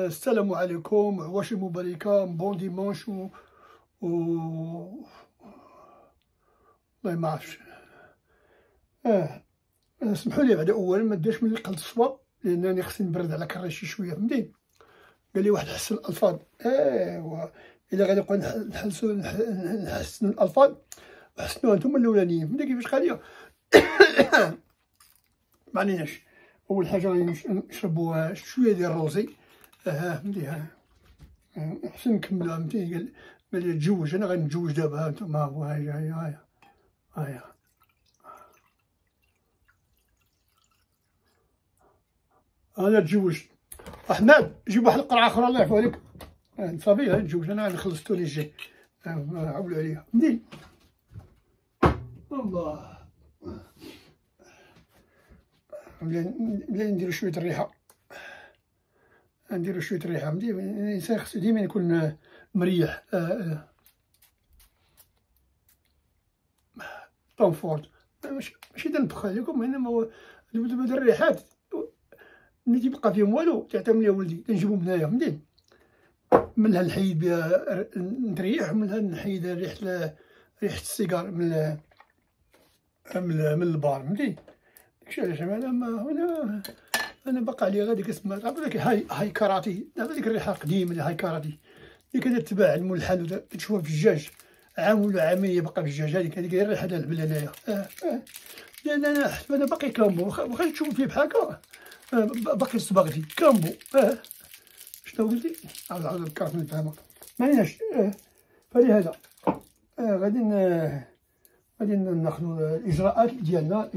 السلام عليكم، عواشر مباركة، بون ديمونش والله ما عرفتش. سمحوا لي بعدا اولا ما داش ملي قلت الصواب لانني خصني نبرد على كراشي شويه، فهمتي. قال لي واحد حسن الالفاظ، ايوا الا غادي نبقى نحسن الالفاظ حسنوها نتوما الاولانيين، فهمتي كيفاش قال لي. ما عليناش. اول حاجه غادي نشربوا شويه ديال الروزي، فهمتي. حسن نكملوها، فهمتي. قال لي تزوج، انا غادي نتزوج دابا، ها نتوما هو هاهي. انا تزوجت. احمد جيب واحد القرعه اخرى الله يعفو عليك. صافي نتزوج انا، خلصتو لي الجاي، عولوا عليا مدين. الله بلا نديرو شويه الريحه، نديرو شويه الريحه، فهمتي. الانسان خصو ديما يكون مريح. طون فورت ماشي تنبخ عليكم، انما دابا الريحات ملي تيبقى فيهم والو تعطيهم ليا ولدي تنجيبهم هنايا، فهمتي. منها نحيد بها نتريح، ومنها نحيد ريحة السيجار من البار، فهمتي. داكشي علاش انا باقا عليا غير ديك اسمها، تعرف ديك هاي كاراتي، تعرف ديك الريحه القديمه اللي هاي كاراتي اللي كانت تباع عند مول الحانوت، تشوفها في الدجاج عام ولا عامين باقا في الدجاج، هذيك هي الريحه ديال البل هنايا. لان انا باقي كامبو، واخا تشوف فيه بحال هكا باقي صباغتي كامبو. شنو قلتي؟ عاود الكارت نفهمها، معليش. فلهذا غادي ناخدو الاجراءات ديالنا،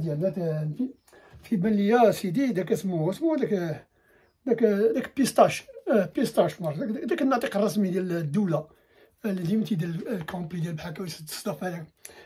كيبان ليا سيدي داك اسمو داك بيستاش، بيستاش داك الناطق الرسمي ديال الدولة اللي ديما تيدير الكومبلي ديال بحال هكا ويتصدف هذاك.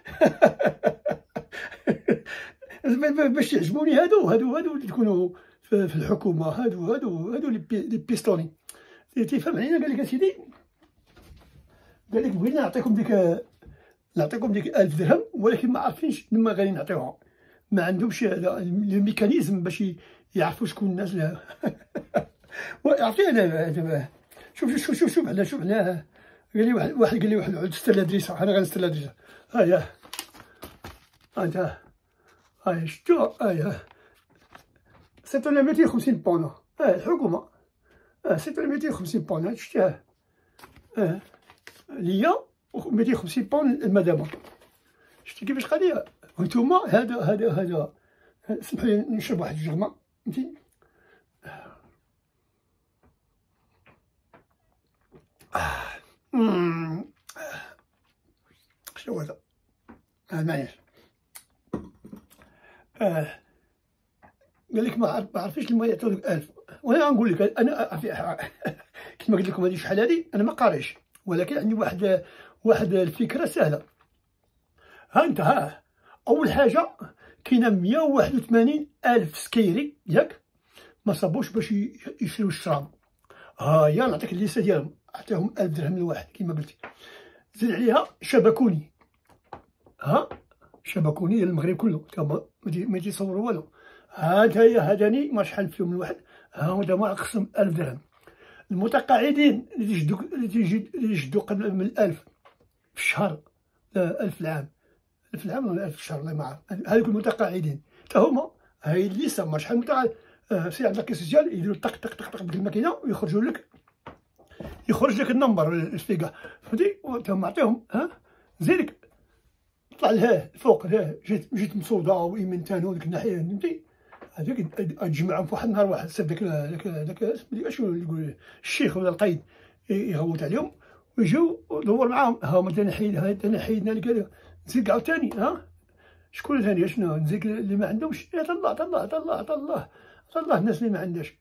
باش يعجبوني هادو اللي تكونوا في الحكومة، هادو لي بيستوني. تيفهم علينا، قال لك اسيدي، قال لك بغينا نعطيكم ديك 1000 درهم، ولكن ما عارفينش لما غادي نعطيوها، ما عندهمش الميكانيزم باش يعرفوا شكون الناس اللي عرفتي. انا شوف هنا قال لي واحد قال لي واحد ستر الادريسه، انا غنستر الادريسه. هيا انت هاي شتو، سيتو 250 بونا، الحكومه سيتو 250 بونا، شتيها ليا، و 250 بون المدام. شتي كيفاش قال لي. وانتوما هذا سمحوا لي نشرب واحد جوج ماء، فهمتي. شنو هذا؟ معليش. قال لك ما عرفتش لما يعطيوك 1000، وانا غنقول لك انا كيما قلت لكم هذه شحال هذه انا ما قاريش، ولكن عندي واحد الفكره سهله. ها انت اول حاجه كاينه 181 الف سكيري ياك ما صابوش باش يشريو الشراب، هي نعطيك الليسته ديالهم، عطيهم 1000 درهم الواحد كيما قلتي. زيد عليها شبكوني، شبكوني ديال المغرب كله، ما تيصوروا والو. هاداني ما شحال فيهم الواحد، هما ما خصهم 1000 درهم. المتقاعدين اللي يجدوا قبل من 1000 في الشهر، 1000 العام، 1000 العام ولا 1000 في الشهر، والله ما عارف. هذوك المتقاعدين حتى هما هاي الليسته، ما شحال متقاعد. سير عند لاكي سوسيال يديروا طق طق طق طق بديك الماكينه ويخرج لك النمبر الفيكا، فهمتي. وانتم عطيهم زيدك طلع لها الفوق، جيت مصوده وايمنتان وديك الناحيه، فهمتي. هذيك تجمعهم في واحد النهار واحد، سد داك شنو يقول الشيخ ولا القايد، يغوت عليهم ويجيو دور معاهم. هما انا حيدنا لك هذا، نزيد عاوتاني شكون ثاني شنو نزيد اللي ما عندهمش. الله الناس اللي ما عندهاش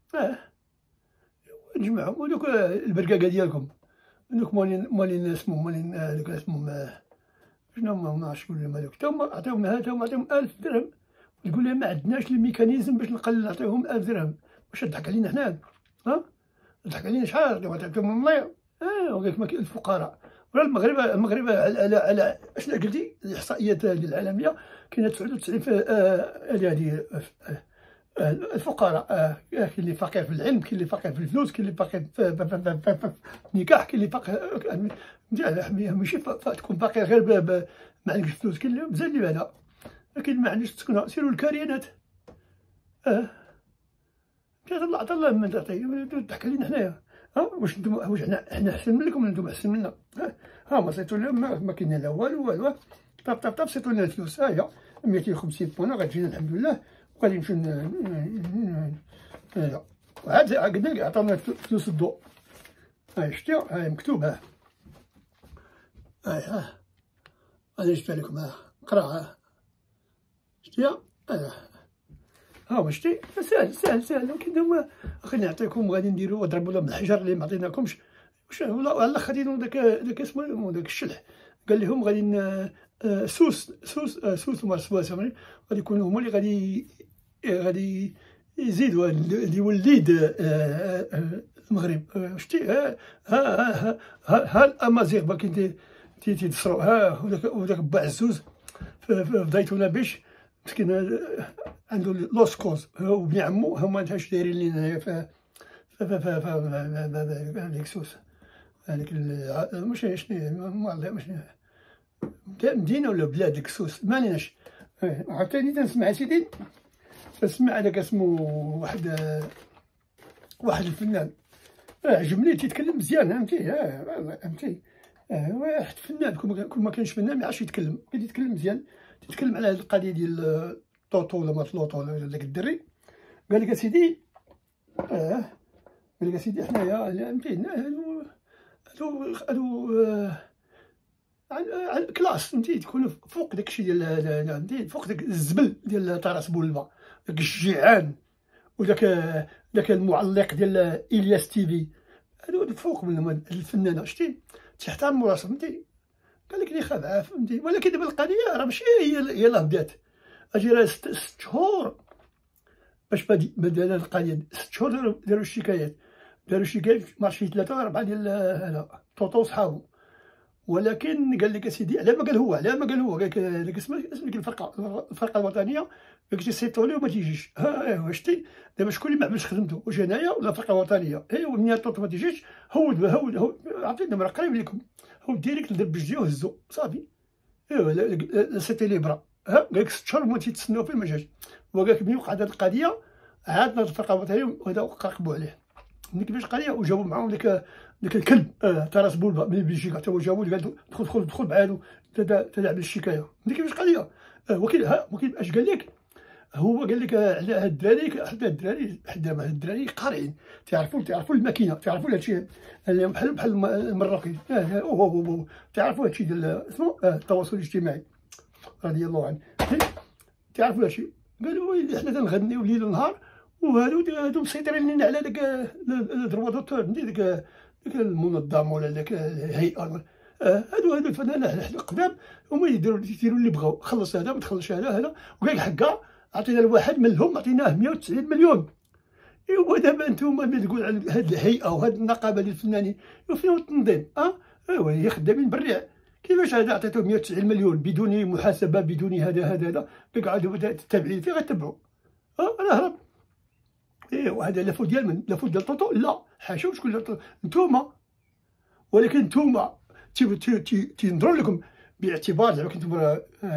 نجمعهم. ودوك البرقاقه ديالكم دوك مالين اسمهم شنو ما عرفتش شكون هما دوك، تا عطيهم 1000 درهم، تقول لي ما عندناش الميكانيزم باش نعطيهم 1000 درهم. واش تضحك علينا حنا؟ تضحك علينا شحال تعطيهم ملايين؟ وقالك ما كاين الفقراء ولا المغرب على اشنو قلتي؟ الاحصائيات العالميه كاينه 99 هذه الفقراء، كاين اللي فقير في العلم، كاين اللي فقير في الفلوس، كاين اللي فقير في النكاح، كاين اللي فقير ماشي تكون فقير غير ما عندكش فلوس، كاين اللي بزاف اللي هذا، لكن ما عندكش تسكن سيروا الكريانات. الله عطا الله من تعطي تضحك علينا حنايا. واش نتوما واش حنا احسن منكم ولا نتوما احسن منا؟ ما صيتوا لنا ما كاين لا والو طاب صيتوا لنا الفلوس. ها هي 250 بونا غتجينا الحمد لله، وغادي نمشيو هذا. عاد قلنا عطاونا فلوس الضوء. شتي مكتوب. انا جبتها لكم. قراها. شتي شتي ساهل ولكن هما خليني نعطيكم غادي نديرو ضربوا لهم الحجر اللي ما عطيناكمش. واش والله على خدينا داك اسمه داك الشلح قال لهم غادي سوس ومرسواس غادي يكونوا هما اللي غادي يزيدوا اللي وليد المغرب. شتي ها الامازيغ باقيين تيدسروا. وداك با عزوز في دايتونا بيش مسكين عنده لوسكوز وبن عمو هما هاش دايرين لينا هنايا في هذيك سوس هذيك ماشي شنو والله ماشي مدينة ولا بلاد ديك سوس ما عليناش. عاوتاني تنسمع سيدي تنسمع هذاك اسمو واحد الفنان عجبني تيتكلم مزيان فهمتي. واحد فنان كون ما كانش فنان ما يعرفش يتكلم، يتكلم مزيان. تيتكلم على هاد القضيه ديال طوطو ولا ما طلوطو ولا داك الدري. قال لك اسيدي قال لك اسيدي حنايا فهمتي هادو كلاس فهمتي تكونوا فوق داكشي ديال فهمتي فوق داك الزبل ديال طراس بولبا، داك الشجعان وداك المعلق ديال الياس تيفي. هادو فوق من الفنانه شتي تحترموا راسهم فهمتي. قال لك لي خاف عاف فهمتي. ولكن دابا القضيه راه ماشي هي يلاه بدات. اجي راه 6 شهور باش بدات القضيه. 6 شهور داروا الشكايات مارشي 3 ولا 4 ديال هذا طوطو وصحابو. ولكن قال لك اسيدي على ما قال هو قال لك اسمها الفرقه الوطنيه قال لك تيصيفطوا ليه وما تيجيش. ايوا شتي دابا شكون اللي ما عملش خدمته؟ واش انايا ولا الفرقه الوطنيه؟ ايوا منين طوطو ما تيجيش هود عرفتي راه قريب لكم هو ديريكت دربجتي وهزو صافي. ايوا سيتي ليبرا. قال لك 6 شهور هما تيتسناو فيه ما جاش. هو قال لك ملي وقعت هاد القضيه عاد الفرقه الوطنيه وهذا قرقبوا عليه. ملي كيفاش القضيه وجابوا معاهم داك الكلب تاع راس بولبا من بلجيكا حتى هو جابوه قال دخل بعادو تلعب الشكايه. ملي كيفاش القضيه وكيل اش قال لك؟ هو قال لك على هاد الدراري حتى الدراري قارعين تعرفوا الماكينه تعرفوا هادشي بحال المراقي تعرفوا هادشي ديال اسمه التواصل الاجتماعي رضي الله عنه تعرفوا هادشي. قالوا ويلي حنا تنغنيو ليل ونهار وهادو مسيطرين لنا على داك الدرواتور داك المنظمه ولا داك الهيئه. هادو الفنانين القدام هما يديروا اللي بغاو. خلص هذا ما تخلصش هذا وقال لك حكا عطينا الواحد منهم عطيناه 190 مليون. ايوا دابا نتوما ملي تقول على هاد الهيئه وهاد النقابه ديال الفنانين فين هو التنظيم؟ ايوا هي خدامين بالريع. كيفاش هذا عطيتو 190 مليون بدون محاسبه بدون هذا كيقعدوا التابعين فين غتبعوا؟ راه هرب. ايوا هذا لافو ديال من؟ لافو ديال طوطو؟ لا حاشا شكون نتوما. ولكن نتوما تنظروا لكم باعتبار زعما كنتم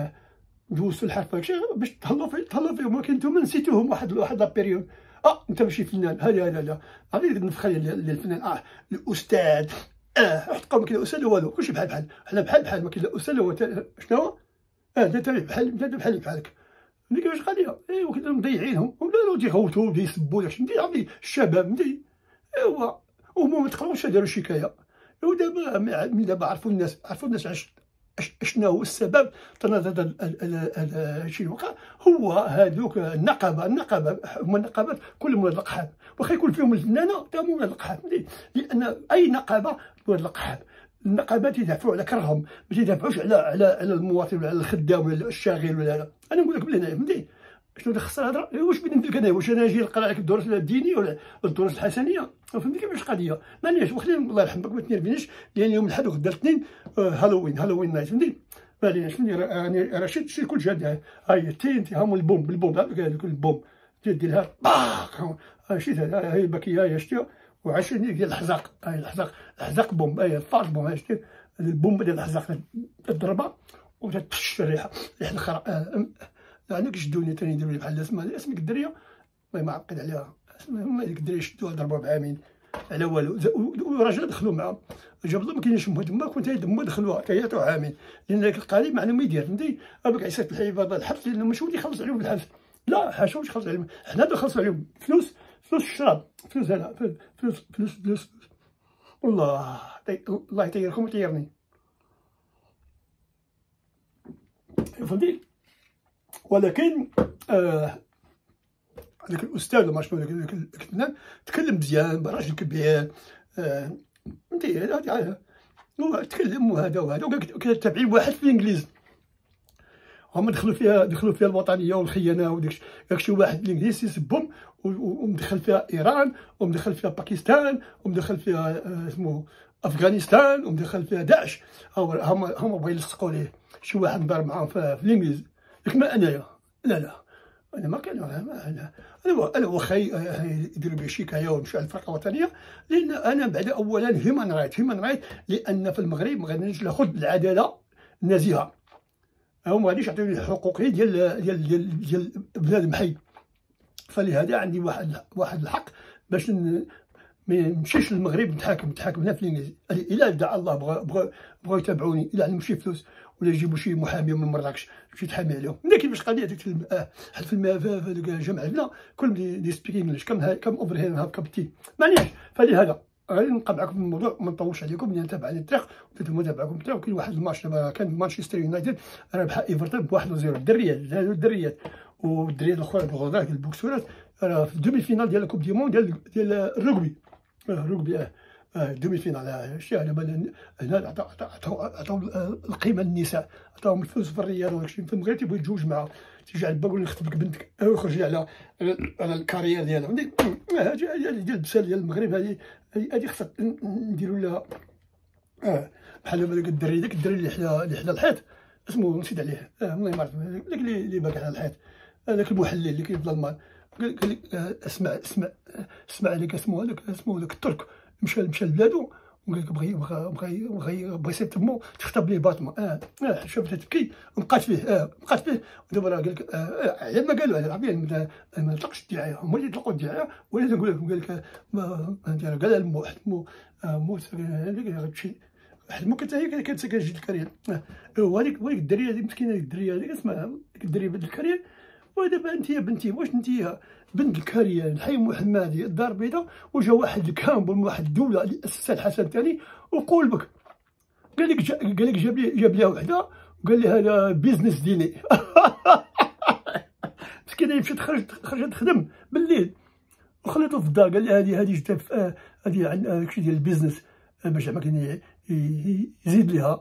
دوزتوا الحرف هكشي باش تهلاو فيهم. ولكن نتوما نسيتوهم واحد لابيريود. انت ماشي فنان هذا عرفتي ديك النفخه ديال الفنان الاستاذ تبقاو ما كاين استاذ والو كلشي بحال حنا بحال ما كاين لا استاذ هو شنو انت بحالك. ملي كيفاش القضيه ايوا كنا مضيعينهم ولا تيغوتوا تيسبوا داكشي فهمتي الشباب فهمتي. ايوا هما ما تقراوش داروا شكايه. ودابا عرفوا الناس شنو هو السبب هذا الشيء وقع. هو هذوك النقابه هما النقابات كلهم ولاد القحاب واخا يكون فيهم الفنانه تا هما ولاد القحاب لان اي نقابه ولاد القحاب. النقابات يدافعوا على كرههم ما تيدافعوش على المواطن ولا على الخدام ولا الشاغل ولا هذا. انا نقول لك بلي هنايا فهمتي شنو خص الهضره. واش بغيت ندير لك انا؟ واش انا نجي نقرا عليك الدروس الدينيه ولا الدروس الحسنيه؟ فهمتي كيفاش القضيه؟ معليش وخلينا الله يرحمك ما تنرفنيش لان يوم الاحد وغدا الاثنين هالوين نايت فهمتي. معليش راه شي كل شيء هاي انت هاهم البوم بالبوم هذاك البوم تدير لها باق شتي هاي باكيه هاي شتي وعشرين ديال الحزاق، هاي الحزاق بوم، هاي الفاز بوم، هاي شتي البوم ديال الحزاق تضربها وتتفش الريحه، ريحه الخرا. يعني كيشدوني تاني يديروا لي بحال اسم ديك الدريه والله ما عقد عليها، هما ديك الدريه شدوها ضربوها بعامين على والو، والراجل دخلوا معاهم جاب الله ما كاينش تما كنت تما دخلوها كيعطيو عامين، لان داك القالب ما ما يدير فهمتي، هذوك عيسات الحيفا الحبس لانه ماشي ولي يخلص عليهم بالحبس، لا حاشا واش يخلص عليهم، حنا نخلصوا عليهم فلوس الشراب، فلوس هنا فلوس والله الله يطيركم ويطيرني فهمتي. ولكن هذاك الاستاذ ما شنو هذاك الفنان تكلم مزيان راجل كبير، فهمتي هو تكلم وهذا وقال لك تابعين واحد في الانجليز، هما دخلوا فيها الوطنيه والخيانه وداك شي واحد الانجليز يسبهم ومدخل فيها ايران ومدخل فيها باكستان ومدخل فيها اسمه افغانستان ومدخل فيها داعش، هما بغاو يلصقوا ليه شي واحد نضرب معاهم في الانجليز، لكن ما انايا لا انا ما كان انا واخا يديروا بي شكايه ونمشي على الفرقه الوطنيه، لان انا بعد اولا هيومان رايت لان في المغرب ما غاديش ناخذ العداله النزيهه، هما ما غاديش يعطيوني حقوقي ديال بنادم حي، فلهذا عندي واحد الحق باش ما نمشيش للمغرب نتحاكم هنا في الانجليز، الا دعا الله بغاو يتابعوني، الا عندهم شي فلوس ولا يجيبوا شي محامي من مراكش باش يتحامي عليهم، ملي كيفاش قضيه ديك في الجامعه هنا كلهم دي سبيك انجلش كم اوفر هير هاف كاب تي معناش، فلهذا غادي نبقى معكم في الموضوع ما نطولش عليكم لان تابع على التاريخ وانتم متابعكم تاعو. كاين واحد الماتش كان مانشستر يونايتد ربح ايفرتون ب 1-0، الدريات والدريات الاخرى بغداد البوكسورات راه في الدومي فينال ديال الكوب دي موند ديال الرugby دومي فينال شتي هنا عطاو القيمه للنساء، عطاوهم الفلوس في الرياضه وداكشي، في المغرب تيبغي يتزوج معاها تيجي على باك نخطب لك بنتك وخرجي على الكارير ديالها، هادي ديال البسال ديال المغرب، هادي خصها نديرو لها بحال داك الدري اللي حدا الحيط اسمو نسيت عليه والله ما عرفت، داك اللي باك على الحيط هذاك المحلل اللي كاين في الالمان، قال لك اسمع عليك اسمو هذاك الترك مشى لبلادو وقال لك بغى يصيب تمو تخطب ليه باطمه، شافتها تبكي وبقات فيه ودابا راه قال لك على ما قالوا على العربيه ما نطلقش الدعايه، هما اللي يطلقوا الدعايه، ولكن نقول لكم قال لك قال لها مو واحد مو هذيك غتمشي واحد مو هي كانت ساكنه جد الكارير، وهذيك الدريه هذيك مسكينه، الدريه هذيك اسمها الدريه بنت الكارير، ودابا انت يا بنتي واش انت بنت الكارير الحي محمدي الدار البيضاء، وجا واحد الكامبل من واحد الدوله اللي اسسها الحسن الثاني وقول بك قال لك جاب ليها وحده وقال لي هذا بيزنس ديني مسكينه مشات خرجت تخدم بالليل وخليته في الدار، قال لي هذه جات هذه عند داكشي ديال البيزنس باش زعما كاين يزيد ليها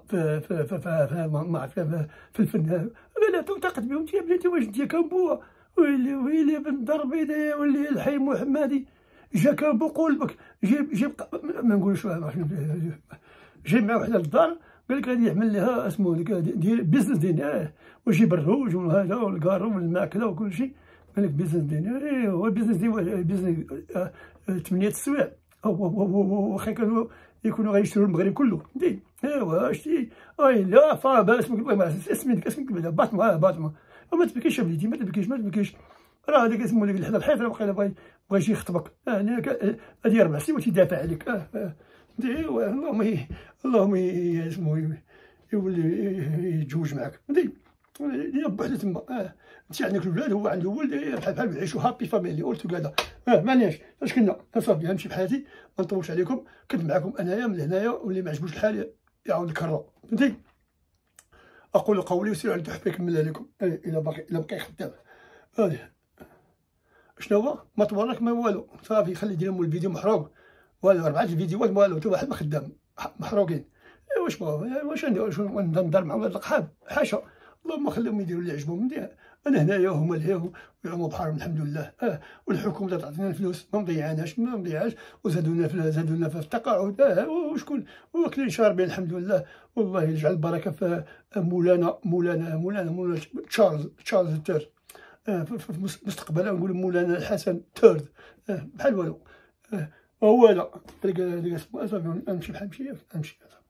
في الفن، قال لها توثقت بهم انت يا بنتي واش انت كامبو ويلي بنت الدار البيضاء ولي الحي محمدي جا كامبو قول بك جيب ما نقولش جايب مع وحده للدار قال لك غادي يعمل لها اسمو دير بيزنس ديني ويجيب الروج وهذا والكارو والماكله وكل شيء، قال لك بيزنس ديني هو البيزنس ديال بيزنس 8 السوايع واخا كانوا يكونوا غيشتروا المغرب كله فهمتي، ايوا شتي لا فا اسمك باطمه ما تبكيش بليدي ما تبكيش راه هذاك اسمو داك الحدا الحيط راه بغا يجي يخطبك، هادي 4 سنين وتيدافع عليك فهمتي، ايوا اللهم اسمو يولي يتزوج معاك فهمتي، بوحدو تما انت عندك الولاد هو عنده ولد بحال يعيشوا هابي فاميلي اول توغادا، معناش فاش كنا صافي نمشي بحالتي ما نطولش عليكم، كنت معكم انايا من هنايا، واللي ما عجبوش الحال يعاود يكرر فهمتي. اقول قولي وسيروا على التحفه يكملها لكم الا بقى خدام. هذه شنو هو ما تبارك ما والو صافي خلي دير الفيديو محروق والو 4 الفيديوهات والو حتى واحد ما خدام محروقين، واش بغاو واش ندار معهم هاد القحاب حاشا، اللهم خليهم يديروا اللي عجبهم، انا هنايا وهما لهيه ويعوموا بحالهم الحمد لله، والحكومه تعطينا الفلوس ما مضيعاش وزادونا في التقاعد، وشكون واكلين شاربين الحمد لله، والله يجعل البركه في مولانا تشارلز الثالث في المستقبل نقول مولانا الحسن ثيرد بحال والو. هو هذا اللي اسمه، امشي بحال نمشي.